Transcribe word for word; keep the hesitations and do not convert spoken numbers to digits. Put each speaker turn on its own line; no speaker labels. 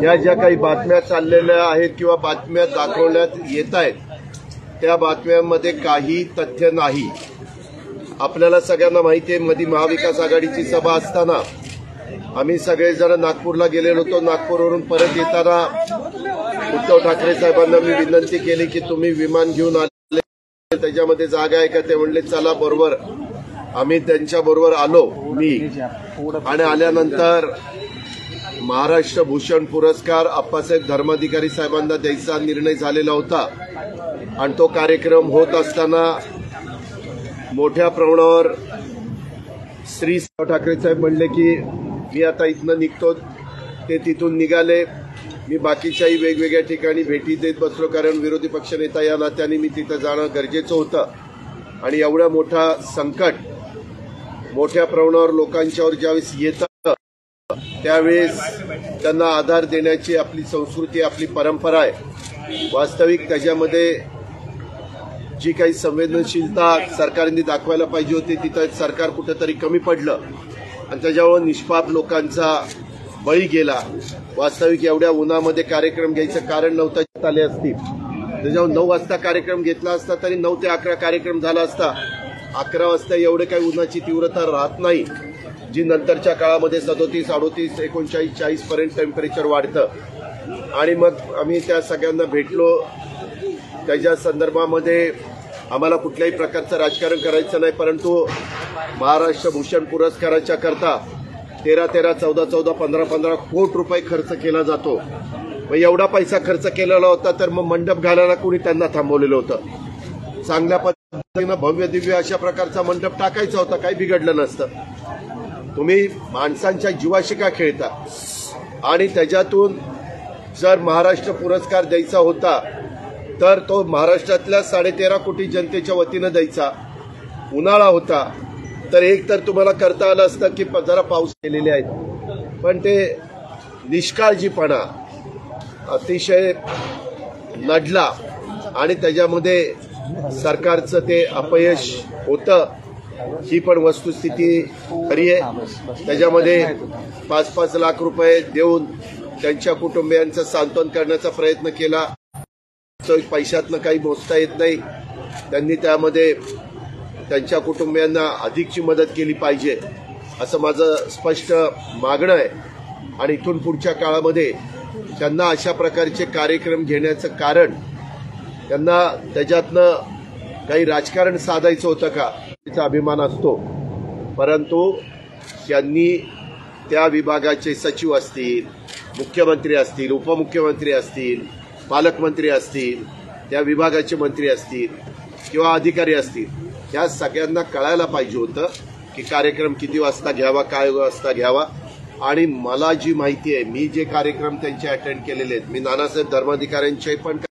या ज्या काही बातम्या चाललेल्या आहेत किंवा बातम्या दाखवण्यात येत आहेत त्या बातम्यांमध्ये काही तथ्य नाही। आपल्याला सगळ्यांना माहिती आहे, मध्ये महाविकास आघाडीची सभा असताना आम्ही सगळेजण नागपूरला गेलेलो होतो। नागपूरवरून परत येताना उद्धव ठाकरे साहेबांना मी विनंती केली की तुम्ही विमान घेऊन आले, त्याच्यामध्ये जागा आहे का? ते म्हणले चला बरोबर। आम्ही त्यांच्याबरोबर आलो मी, आणि आल्यानंतर महाराष्ट्र भूषण पुरस्कार आप्पासाहेब धर्माधिकारी साहेबांना द्यायचा निर्णय झालेला होता, आणि तो कार्यक्रम होत असताना मोठ्या प्रमाणावर श्री ठाकरे साहेब म्हणले की मी आता इथनं निघतो। ते तिथून निघाले। मी बाकीच्याही वेगवेगळ्या ठिकाणी भेटी देत बसलो, कारण विरोधी पक्षनेता या नात्याने मी तिथं जाणं गरजेचं होतं। आणि एवढा मोठा संकट मोठ्या प्रमाणावर लोकांच्यावर ज्यावेळेस येतं त्यावेळेस त्यांना आधार देण्याची आपली संस्कृती, आपली परंपरा आहे। वास्तविक त्याच्यामध्ये जी काही संवेदनशीलता सरकारने दाखवायला पाहिजे होती तिथं सरकार कुठेतरी कमी पडलं, आणि त्याच्यावर निष्पाप लोकांचा बळी गेला। वास्तविक एवढ्या उन्हामध्ये कार्यक्रम घ्यायचं कारण नव्हतं, आले असतील त्याच्यावर नऊ वाजता कार्यक्रम घेतला असता तरी नऊ ते अकरा कार्यक्रम झाला असता। अकरा वाजता एवढे काही उन्हाची तीव्रता राहत नाही, जी नंतरच्या काळामध्ये सदोतीस अडोतीस एकोणचाळीस चाळीस पर्यंत टेम्परेचर वाढतं। आणि मग आम्ही त्या सगळ्यांना भेटलो। त्याच्या संदर्भामध्ये आम्हाला कुठल्याही प्रकारचं राजकारण करायचं नाही, परंतु महाराष्ट्र भूषण पुरस्काराच्या करता तेरा तेरा चौदा चौदा पंधरा पंधरा कोटी रुपये खर्च केला जातो। मग एवढा पैसा खर्च केलेला होता तर मग मंडप घालायला कोणी त्यांना थांबवलेलं होतं? चांगल्या पद्धतीनं भव्य दिव्य अशा प्रकारचा मंडप टाकायचा होता, काही बिघडलं नसतं। तुम्ही माणसांच्या जीवाशी का खेळता? आणि त्याच्यातून जर महाराष्ट्र पुरस्कार द्यायचा होता तर तो महाराष्ट्रातल्या साडेतेरा कोटी जनतेच्या वतीनं द्यायचा। उन्हाळा होता तर एक तर तुम्हाला करता आलं असतं की जरा पाऊस केलेले आहेत, पण ते निष्काळजीपणा अतिशय नडला, आणि त्याच्यामध्ये सरकारचं ते अपयश होतं। ही पण वस्तुस्थिती खरी आहे। त्याच्यामध्ये पाच पाच लाख रुपये देऊन त्यांच्या कुटुंबियांचं सांत्वन करण्याचा प्रयत्न केला। पैशातनं काही मोजता येत नाही। त्यांनी त्यामध्ये त्यांच्या कुटुंबियांना अधिकची मदत केली पाहिजे असं माझं स्पष्ट मागणं आहे। आणि इथून पुढच्या काळामध्ये त्यांना अशा प्रकारचे कार्यक्रम घेण्याचं कारण त्यांना त्याच्यातनं काही राजकारण साधायचं होतं का त्याचा अभिमान असतो, परंतु त्यांनी त्या विभागाचे सचिव असतील, मुख्यमंत्री असतील, उपमुख्यमंत्री असतील, पालकमंत्री असतील, त्या विभागाचे मंत्री असतील किंवा अधिकारी असतील, या सगळ्यांना कळायला पाहिजे होतं की कार्यक्रम किती वाजता घ्यावा, काय वाजता घ्यावा। आणि मला जी माहिती आहे, मी जे कार्यक्रम त्यांचे अटेंड केलेले आहेत, मी नानासाहेब धर्माधिकाऱ्यांचे पण